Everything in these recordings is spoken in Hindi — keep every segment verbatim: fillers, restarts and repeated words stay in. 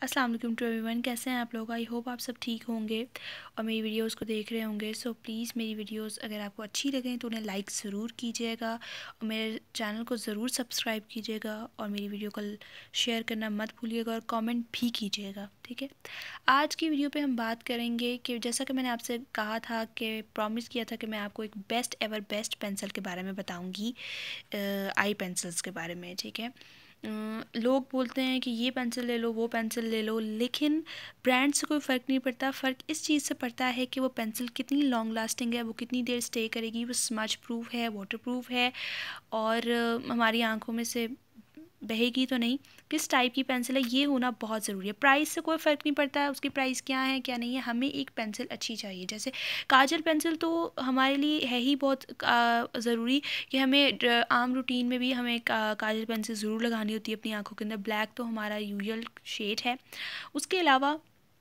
अस्सलाम वालेकुम टू एवरीवन। कैसे हैं आप लोग? आई होप आप सब ठीक होंगे और मेरी वीडियोस को देख रहे होंगे। सो प्लीज़ मेरी वीडियोस अगर आपको अच्छी लगें तो उन्हें लाइक ज़रूर कीजिएगा और मेरे चैनल को ज़रूर सब्सक्राइब कीजिएगा और मेरी वीडियो को शेयर करना मत भूलिएगा और कमेंट भी कीजिएगा, ठीक है। आज की वीडियो पे हम बात करेंगे कि जैसा कि मैंने आपसे कहा था कि प्रॉमिस किया था कि मैं आपको एक बेस्ट एवर बेस्ट पेंसिल के बारे में बताऊँगी, आई पेंसिल्स के बारे में, ठीक है। अ, लोग बोलते हैं कि ये पेंसिल ले लो, वो पेंसिल ले लो, लेकिन ब्रांड से कोई फ़र्क नहीं पड़ता। फ़र्क इस चीज़ से पड़ता है कि वो पेंसिल कितनी लॉन्ग लास्टिंग है, वो कितनी देर स्टे करेगी, वो स्मज प्रूफ है, वाटर प्रूफ है और अ, हमारी आंखों में से बहेगी तो नहीं, किस टाइप की पेंसिल है, ये होना बहुत ज़रूरी है। प्राइस से कोई फ़र्क नहीं पड़ता है, उसकी प्राइस क्या है क्या नहीं है, हमें एक पेंसिल अच्छी चाहिए। जैसे काजल पेंसिल तो हमारे लिए है ही बहुत ज़रूरी कि हमें आम रूटीन में भी हमें का, काजल पेंसिल ज़रूर लगानी होती है अपनी आंखों के अंदर। ब्लैक तो हमारा यूजुअल शेड है। उसके अलावा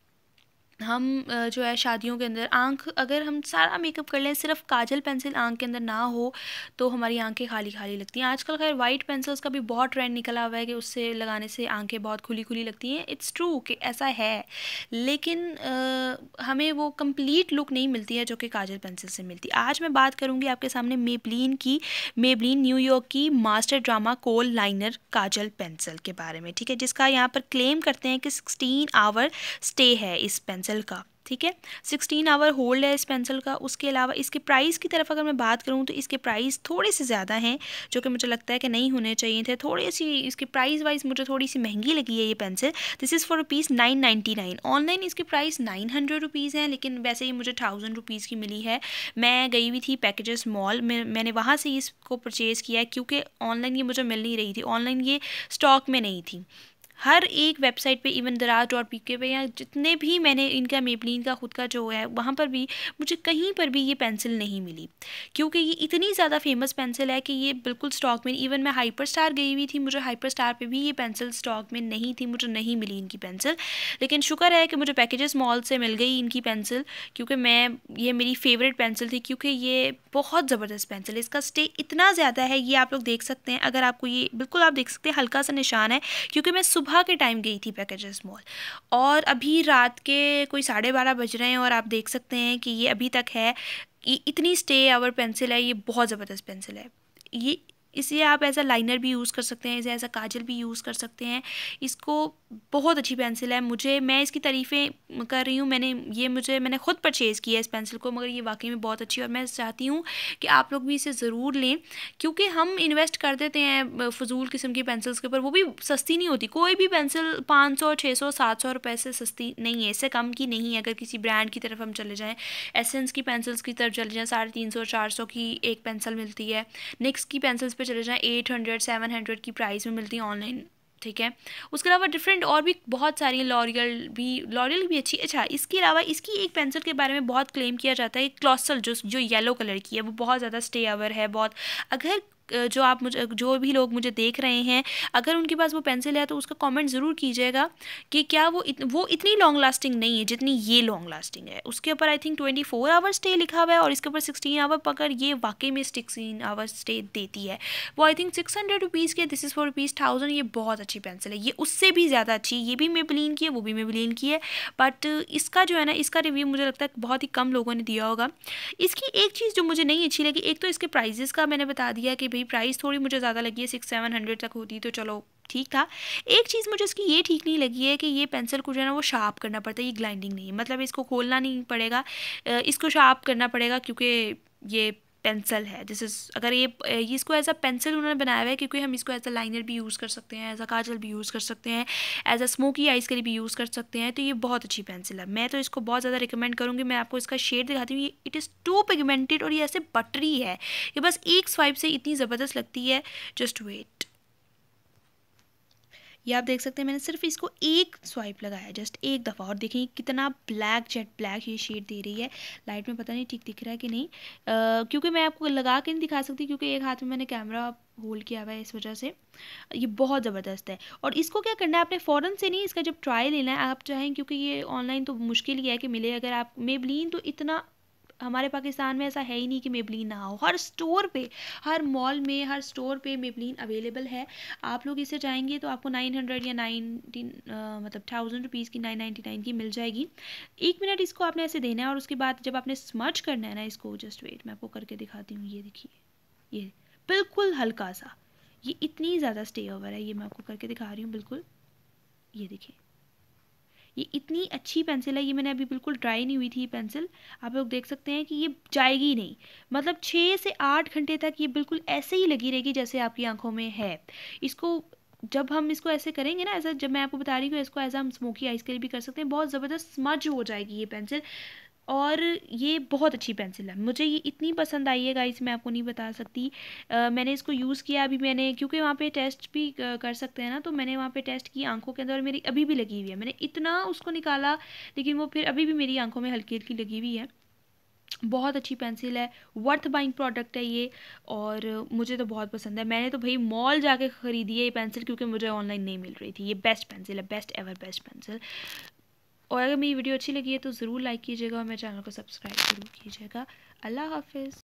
हम जो है शादियों के अंदर आँख अगर हम सारा मेकअप कर लें, सिर्फ काजल पेंसिल आँख के अंदर ना हो तो हमारी आंखें खाली खाली लगती हैं। आजकल खैर वाइट पेंसिल्स का भी बहुत ट्रेंड निकला हुआ है कि उससे लगाने से आंखें बहुत खुली खुली लगती हैं। इट्स ट्रू कि ऐसा है, लेकिन आ, हमें वो कंप्लीट लुक नहीं मिलती है जो कि काजल पेंसिल से मिलती है। आज मैं बात करूँगी आपके सामने मेबलिन की मेबलिन न्यूयॉर्क की master drama kohl liner kajal pencil के बारे में, ठीक है, जिसका यहाँ पर क्लेम करते हैं कि सिक्सटीन आवर स्टे है इस पेंसिल का, ठीक है, सिक्सटीन आवर होल्ड है इस पेंसिल का। उसके अलावा इसके प्राइस की तरफ अगर मैं बात करूं तो इसके प्राइस थोड़े से ज़्यादा हैं, जो कि मुझे लगता है कि नहीं होने चाहिए थे। थोड़ी सी इसकी प्राइस वाइज मुझे थोड़ी सी महंगी लगी है ये pencil. This is for rupees nine ninety nine. Online इसकी प्राइस नाइन हंड्रेड रुपीज़ है, लेकिन वैसे ही मुझे थाउजेंड रुपीज़ की मिली है। मैं गई हुई थी पैकेजेस मॉल में, मैंने वहाँ से इसको परचेज़ किया है क्योंकि ऑनलाइन ये मुझे मिल नहीं रही थी, ऑनलाइन ये स्टॉक में नहीं थी। हर एक वेबसाइट पे, इवन दराज डॉट पी के पे या जितने भी मैंने इनका मेबलिन का खुद का जो है वहाँ पर भी मुझे कहीं पर भी ये पेंसिल नहीं मिली, क्योंकि ये इतनी ज़्यादा फेमस पेंसिल है कि ये बिल्कुल स्टॉक में। इवन मैं हाइपर स्टार गई हुई थी, मुझे हाइपर स्टार पे भी ये पेंसिल स्टॉक में नहीं थी, मुझे नहीं मिली इनकी पेंसिल। लेकिन शुक्र है कि मुझे पैकेजेस मॉल से मिल गई इनकी पेंसिल, क्योंकि मैं ये मेरी फेवरेट पेंसिल थी, क्योंकि ये बहुत ज़बरदस्त पेंसिल है। इसका स्टे इतना ज़्यादा है, ये आप लोग देख सकते हैं। अगर आपको ये बिल्कुल आप देख सकते हैं हल्का सा निशान है, क्योंकि मैं सुबह के टाइम गई थी पैकेजेस मॉल और अभी रात के कोई साढ़े बारह बज रहे हैं और आप देख सकते हैं कि ये अभी तक है। ये इतनी स्टे आवर पेंसिल है, ये बहुत ज़बरदस्त पेंसिल है। ये इसे आप एज अ लाइनर भी यूज़ कर सकते हैं, इसे एज अ काजल भी यूज़ कर सकते हैं। इसको बहुत अच्छी पेंसिल है। मुझे मैं इसकी तारीफ़ें कर रही हूँ, मैंने ये मुझे मैंने ख़ुद परचेज़ किया इस पेंसिल को, मगर ये वाकई में बहुत अच्छी है और मैं चाहती हूँ कि आप लोग भी इसे ज़रूर लें, क्योंकि हम इन्वेस्ट कर देते हैं फजूल किस्म की पेंसिल्स के ऊपर। वो भी सस्ती नहीं होती, कोई भी पेंसिल पाँच सौ छः सौ सात सौ रुपये से सस्ती नहीं है, इससे कम की नहीं है। अगर किसी ब्रांड की तरफ हम चले जाएँ, एसेंस की पेंसिल्स की तरफ चले जाएँ, साढ़े तीन सौ चार सौ की एक पेंसिल मिलती है। निक्स की पेंसिल्स पे चले जाएँ, एट हंड्रेड सेवन हंड्रेड की प्राइस में मिलती है ऑनलाइन, ठीक है। उसके अलावा डिफरेंट और भी बहुत सारी, लॉरियल भी लॉरियल भी अच्छी। अच्छा, इसके अलावा इसकी एक पेंसिल के बारे में बहुत क्लेम किया जाता है, क्लॉसल जो जो येलो कलर की है, वो बहुत ज़्यादा स्टे आवर है बहुत। अगर जो आप मुझे जो भी लोग मुझे देख रहे हैं, अगर उनके पास वो पेंसिल है तो उसका कमेंट ज़रूर कीजिएगा कि क्या वो इत, वो इतनी लॉन्ग लास्टिंग नहीं है जितनी ये लॉन्ग लास्टिंग है। उसके ऊपर I think twenty four hour stay लिखा हुआ है और इसके ऊपर सिक्सटीन आवर पकड़, ये वाकई में सिक्सटीन आवर स्टे देती है। वो I think six hundred rupees की है, this is for rupees thousand. ये बहुत अच्छी पेंसिल है, ये उससे भी ज़्यादा अच्छी। ये भी मेबलिन की है, वो भी मेबलिन की है, बट इसका जो है ना, इसका रिव्यू मुझे लगता है बहुत ही कम लोगों ने दिया होगा। इसकी एक चीज़ जो मुझे नहीं अच्छी लगी, एक तो इसके प्राइजेस का मैंने बता दिया कि भाई प्राइस थोड़ी मुझे ज़्यादा लगी है, सिक्स सेवन हंड्रेड तक होती तो चलो ठीक था। एक चीज़ मुझे इसकी ये ठीक नहीं लगी है कि ये पेंसिल को जो है ना वो शार्प करना पड़ता है, ये ग्लाइंडिंग नहीं है, मतलब इसको खोलना नहीं पड़ेगा, इसको शार्प करना पड़ेगा, क्योंकि ये पेंसिल है। दिस इज़ अगर ये इसको एज अ पेंसिल उन्होंने बनाया हुआ है, क्योंकि हम इसको एज अ लाइनर भी यूज़ कर सकते हैं, एज अ काजल भी यूज़ कर सकते हैं, एज अ स्मोकी आइज के लिए भी यूज़ कर सकते हैं। तो ये बहुत अच्छी पेंसिल है, मैं तो इसको बहुत ज़्यादा रिकमेंड करूँगी। मैं आपको इसका शेड दिखाती हूँ, ये इट इज़ टू पिगमेंटेड और ये ऐसे बटरी है, ये बस एक स्वाइप से इतनी ज़बरदस्त लगती है। जस्ट वेट, ये आप देख सकते हैं, मैंने सिर्फ इसको एक स्वाइप लगाया, जस्ट एक दफ़ा, और देखिए कितना ब्लैक जेट ब्लैक ये शेड दे रही है। लाइट में पता नहीं ठीक दिख रहा है कि नहीं, आ, क्योंकि मैं आपको लगा के नहीं दिखा सकती, क्योंकि एक हाथ में मैंने कैमरा होल्ड किया हुआ है, इस वजह से ये बहुत ज़बरदस्त है। और इसको क्या करना है, आपने फ़ौरन से नहीं, इसका जब ट्रायल लेना है आप चाहें, क्योंकि ये ऑनलाइन तो मुश्किल ही है कि मिले। अगर आप मेबलिन तो इतना हमारे पाकिस्तान में ऐसा है ही नहीं कि मेबलिन ना हो। हर स्टोर पे, हर मॉल में, हर स्टोर पे मेबलिन अवेलेबल है। आप लोग इसे जाएंगे तो आपको नाइन हंड्रेड या नाइनटीन मतलब थाउजेंड रुपीज़ की, नाइन नाइन्टी नाइन की मिल जाएगी। एक मिनट इसको आपने ऐसे देना है और उसके बाद जब आपने स्मच करना है ना इसको, जस्ट वेट मैं आपको करके दिखाती हूँ। ये देखिए, ये बिल्कुल हल्का सा, ये इतनी ज़्यादा स्टे ओवर है। ये मैं आपको करके दिखा रही हूँ बिल्कुल, ये देखिए, ये इतनी अच्छी पेंसिल है। ये मैंने अभी बिल्कुल ड्राई नहीं हुई थी पेंसिल, आप लोग देख सकते हैं कि ये जाएगी नहीं। मतलब छः से आठ घंटे तक ये बिल्कुल ऐसे ही लगी रहेगी जैसे आपकी आंखों में है। इसको जब हम इसको ऐसे करेंगे ना, ऐसा जब मैं आपको बता रही हूँ, इसको ऐसा हम स्मोकी आइज के लिए भी कर सकते हैं। बहुत ज़बरदस्त स्मज हो जाएगी ये पेंसिल, और ये बहुत अच्छी पेंसिल है। मुझे ये इतनी पसंद आई है गाइस, मैं आपको नहीं बता सकती। आ, मैंने इसको यूज़ किया अभी, मैंने क्योंकि वहाँ पे टेस्ट भी कर सकते हैं ना, तो मैंने वहाँ पे टेस्ट की आंखों के अंदर, और मेरी अभी भी लगी हुई है। मैंने इतना उसको निकाला लेकिन वो फिर अभी भी मेरी आंखों में हल्की हल्की लगी हुई है। बहुत अच्छी पेंसिल है, वर्थ बाइंग प्रोडक्ट है ये, और मुझे तो बहुत पसंद है। मैंने तो भाई मॉल जाके ख़रीदी है ये पेंसिल, क्योंकि मुझे ऑनलाइन नहीं मिल रही थी। ये बेस्ट पेंसिल है, बेस्ट एवर बेस्ट पेंसिल। और अगर मेरी वीडियो अच्छी लगी है तो ज़रूर लाइक कीजिएगा और मेरे चैनल को सब्सक्राइब ज़रूर कीजिएगा। अल्लाह हाफिज़।